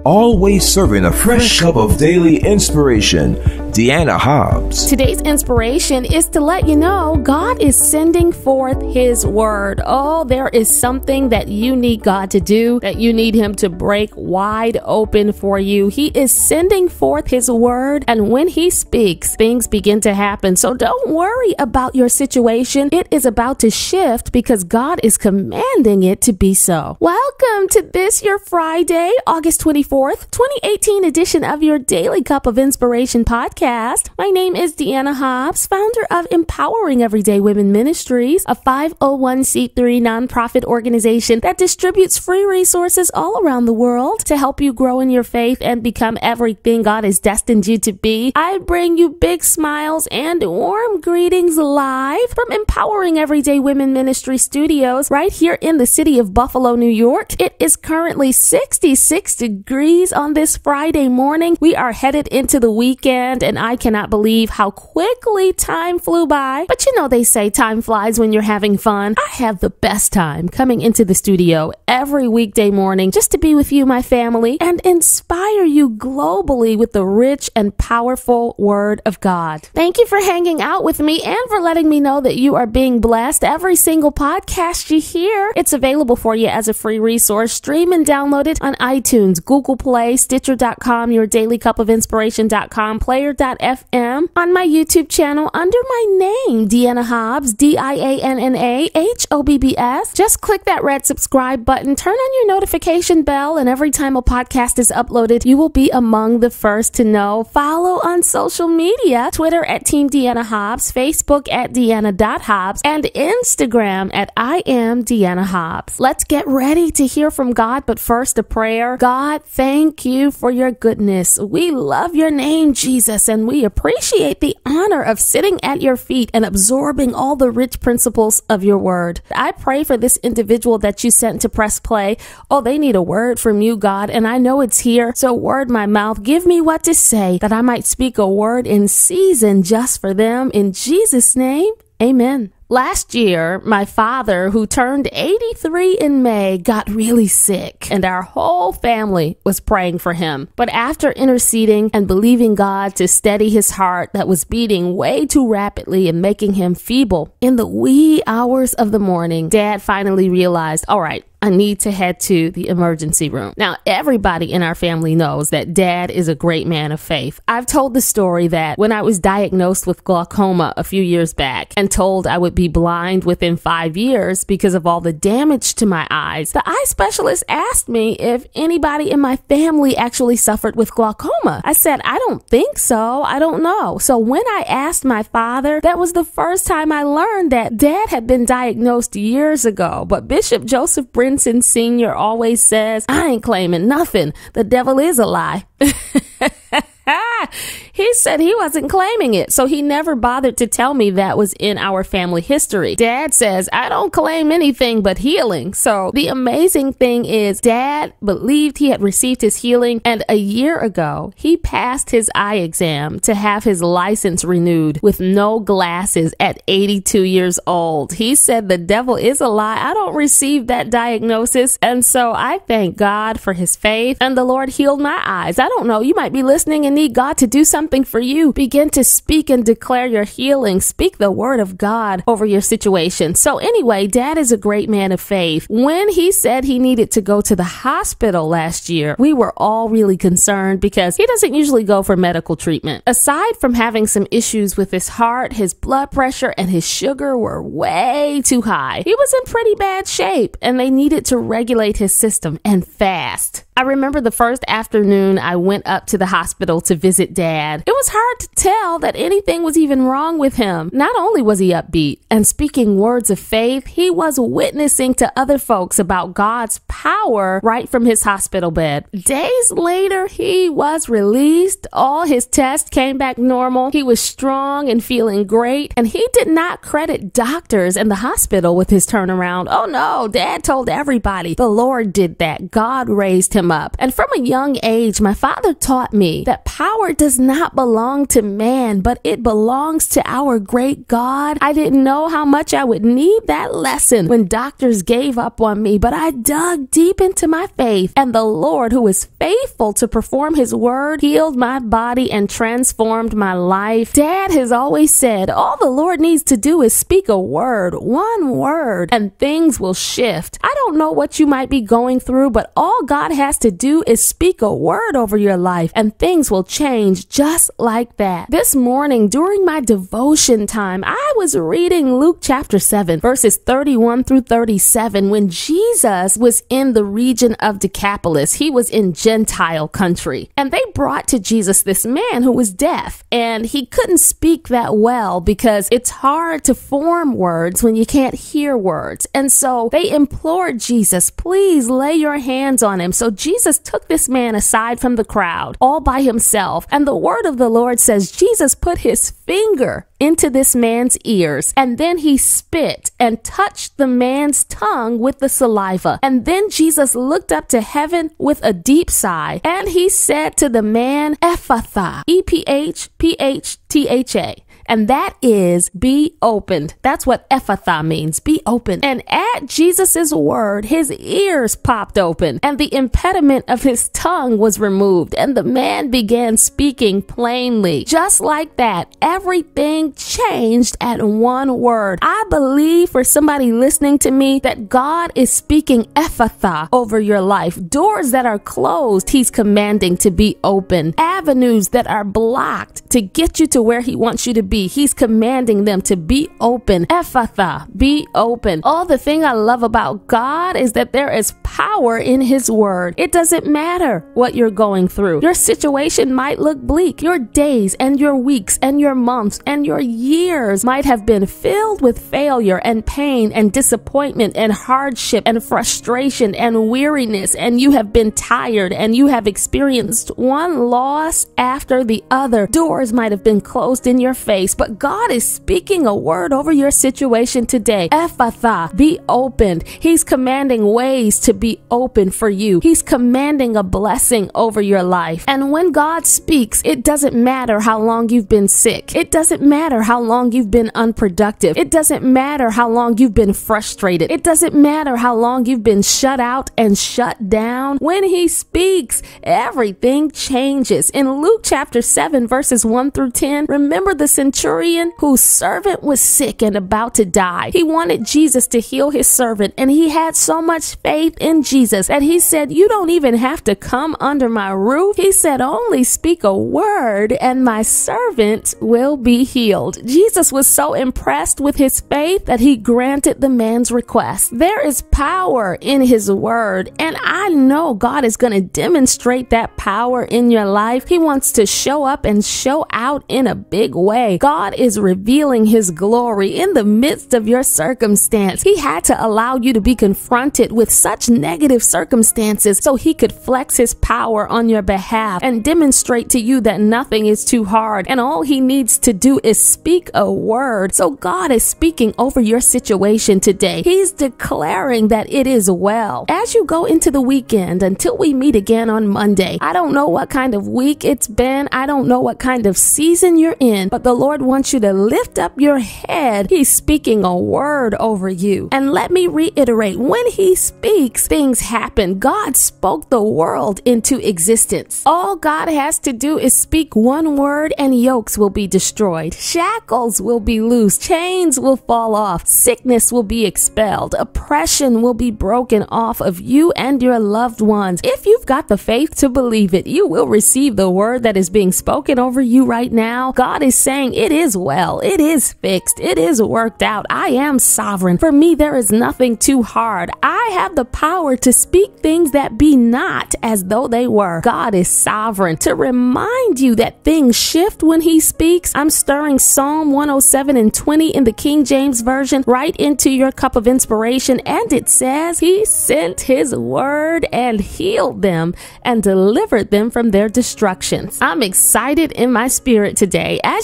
always serving a fresh cup of daily inspiration, Dianna Hobbs. Today's inspiration is to let you know God is sending forth His word. Oh, there is something that you need God to do, that you need Him to break wide open for you. He is sending forth His word, and when He speaks, things begin to happen. So don't worry about your situation. It is about to shift because God is commanding it to be so. Welcome to this, your Friday, August 24th, 2018 edition of your Daily Cup of Inspiration podcast. My name is Dianna Hobbs, founder of Empowering Everyday Women Ministries, a 501c3 nonprofit organization that distributes free resources all around the world to help you grow in your faith and become everything God has destined you to be. I bring you big smiles and warm greetings live from Empowering Everyday Women Ministry Studios right here in the city of Buffalo, New York. It is currently 66 degrees on this Friday morning. We are headed into the weekend, and I cannot believe how quickly time flew by. But you know, they say time flies when you're having fun. I have the best time coming into the studio every weekday morning just to be with you, my family, and inspire you globally with the rich and powerful Word of God. Thank you for hanging out with me and for letting me know that you are being blessed. Every single podcast you hear, it's available for you as a free resource. Stream and download it on iTunes, Google Play, Stitcher.com, yourdailycupofinspiration.com, Player.fm, on my YouTube channel under my name, Dianna Hobbs, Dianna Hobbs. Just click that red subscribe button, turn on your notification bell, and every time a podcast is uploaded, you will be among the first to know. Follow on social media, Twitter at Team Dianna Hobbs, Facebook at Dianna.Hobbs, and Instagram at I am Dianna Hobbs. Let's get ready to hear from God, but first a prayer. God, thank you for your goodness. We love your name, Jesus, and we appreciate the honor of sitting at your feet and absorbing all the rich principles of your word. I pray for this individual that you sent to press play. Oh, they need a word from you, God, and I know it's here. So word my mouth. Give me what to say that I might speak a word in season just for them. In Jesus' name, amen. Last year, my father, who turned 83 in May, got really sick, and our whole family was praying for him. But after interceding and believing God to steady his heart that was beating way too rapidly and making him feeble, in the wee hours of the morning, Dad finally realized, all right, I need to head to the emergency room. Now, everybody in our family knows that Dad is a great man of faith. I've told the story that when I was diagnosed with glaucoma a few years back and told I would be blind within 5 years because of all the damage to my eyes, the eye specialist asked me if anybody in my family actually suffered with glaucoma. I said, I don't think so. I don't know. So when I asked my father, that was the first time I learned that Dad had been diagnosed years ago. But Bishop Joseph Brinson Sr. always says, I ain't claiming nothing. The devil is a lie. He said he wasn't claiming it, so he never bothered to tell me that was in our family history. Dad says, I don't claim anything but healing. So the amazing thing is Dad believed he had received his healing, and a year ago, he passed his eye exam to have his license renewed with no glasses at 82 years old. He said the devil is a lie. I don't receive that diagnosis, and so I thank God for his faith, and the Lord healed my eyes. I don't know, you might be listening and need God to do something for you. Begin to speak and declare your healing. Speak the word of God over your situation. So anyway, Dad is a great man of faith. When he said he needed to go to the hospital last year, we were all really concerned because he doesn't usually go for medical treatment. Aside from having some issues with his heart, his blood pressure and his sugar were way too high. He was in pretty bad shape, and they needed to regulate his system and fast. I remember the first afternoon I went up to the hospital to visit Dad. It was hard to tell that anything was even wrong with him. Not only was he upbeat and speaking words of faith, he was witnessing to other folks about God's power right from his hospital bed. Days later, he was released. All his tests came back normal. He was strong and feeling great, and he did not credit doctors and the hospital with his turnaround. Oh no, Dad told everybody the Lord did that. God raised him them up. And from a young age, my father taught me that power does not belong to man, but it belongs to our great God. I didn't know how much I would need that lesson when doctors gave up on me, but I dug deep into my faith, and the Lord, who is faithful to perform his word, healed my body and transformed my life. Dad has always said, all the Lord needs to do is speak a word, one word, and things will shift. I don't know what you might be going through, but all God has to do is speak a word over your life, and things will change just like that. This morning, during my devotion time, I was reading Luke chapter 7, verses 31 through 37, when Jesus was in the region of Decapolis. He was in Gentile country, and they brought to Jesus this man who was deaf, and he couldn't speak that well because it's hard to form words when you can't hear words. And so they implored Jesus, please lay your hands on him. So Jesus took this man aside from the crowd all by himself, and the word of the Lord says Jesus put his finger into this man's ears, and then he spit and touched the man's tongue with the saliva. And then Jesus looked up to heaven with a deep sigh, and he said to the man, Ephphatha, Ephphatha. And that is be opened. That's what Ephphatha means, be open. And at Jesus' word, his ears popped open, and the impediment of his tongue was removed, and the man began speaking plainly. Just like that, everything changed at one word. I believe for somebody listening to me that God is speaking Ephphatha over your life. Doors that are closed, he's commanding to be open. Avenues that are blocked to get you to where he wants you to be, he's commanding them to be open. Ephphatha, be open. Oh, the thing I love about God is that there is power in his word. It doesn't matter what you're going through. Your situation might look bleak. Your days and your weeks and your months and your years might have been filled with failure and pain and disappointment and hardship and frustration and weariness, and you have been tired and you have experienced one loss after the other. Doors might have been closed in your face, but God is speaking a word over your situation today. Ephphatha, be opened. He's commanding ways to be open for you. He's commanding a blessing over your life. And when God speaks, it doesn't matter how long you've been sick. It doesn't matter how long you've been unproductive. It doesn't matter how long you've been frustrated. It doesn't matter how long you've been shut out and shut down. When he speaks, everything changes. In Luke chapter 7, verses 1 through 10, remember the centurion whose servant was sick and about to die. He wanted Jesus to heal his servant, and he had so much faith in Jesus that he said, you don't even have to come under my roof. He said, only speak a word and my servant will be healed. Jesus was so impressed with his faith that he granted the man's request. There is power in his word, and I know God is going to demonstrate that power in your life. He wants to show up and show out in a big way. God is revealing his glory in the midst of your circumstance. He had to allow you to be confronted with such negative circumstances so he could flex his power on your behalf and demonstrate to you that nothing is too hard, and all he needs to do is speak a word. So God is speaking over your situation today. He's declaring that it is well. As you go into the weekend, until we meet again on Monday, I don't know what kind of week it's been. I don't know what kind of season you're in, but the Lord wants you to lift up your head. He's speaking a word over you. And let me reiterate, when he speaks, things happen. God spoke the world into existence. All God has to do is speak one word and yokes will be destroyed. Shackles will be loose. Chains will fall off. Sickness will be expelled. Oppression will be broken off of you and your loved ones. If you've got the faith to believe it, you will receive the word that is being spoken over you right now. God is saying it is well. It is fixed. It is worked out. I am sovereign. For me, there is nothing too hard. I have the power to speak things that be not as though they were. God is sovereign. To remind you that things shift when he speaks, I'm stirring Psalm 107:20 in the King James Version right into your cup of inspiration, and it says, he sent his word and healed them and delivered them from their destructions. I'm excited in my spirit today. As you drink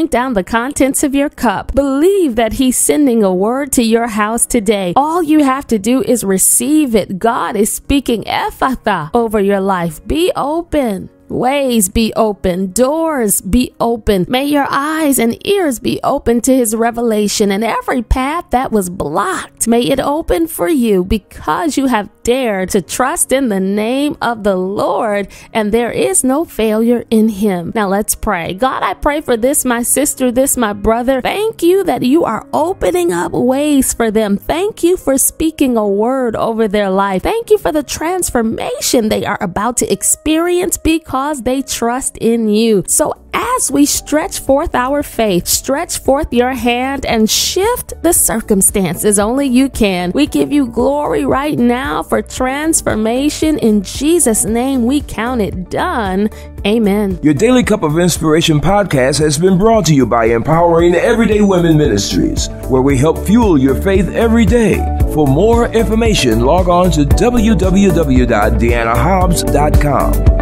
write down the contents of your cup. Believe that He's sending a word to your house today. All you have to do is receive it. God is speaking Ephphatha over your life. Be open. Ways be open, doors be open. May your eyes and ears be open to His revelation, and every path that was blocked, may it open for you because you have dared to trust in the name of the Lord, and there is no failure in Him. Now let's pray. God, I pray for this, my sister, this, my brother. Thank you that you are opening up ways for them. Thank you for speaking a word over their life. Thank you for the transformation they are about to experience because they trust in you. So as we stretch forth our faith, stretch forth your hand and shift the circumstances only you can. We give you glory right now for transformation. In Jesus' name, we count it done. Amen. Your Daily Cup of Inspiration podcast has been brought to you by Empowering Everyday Women Ministries, where we help fuel your faith every day. For more information, log on to www.diannahobbs.com.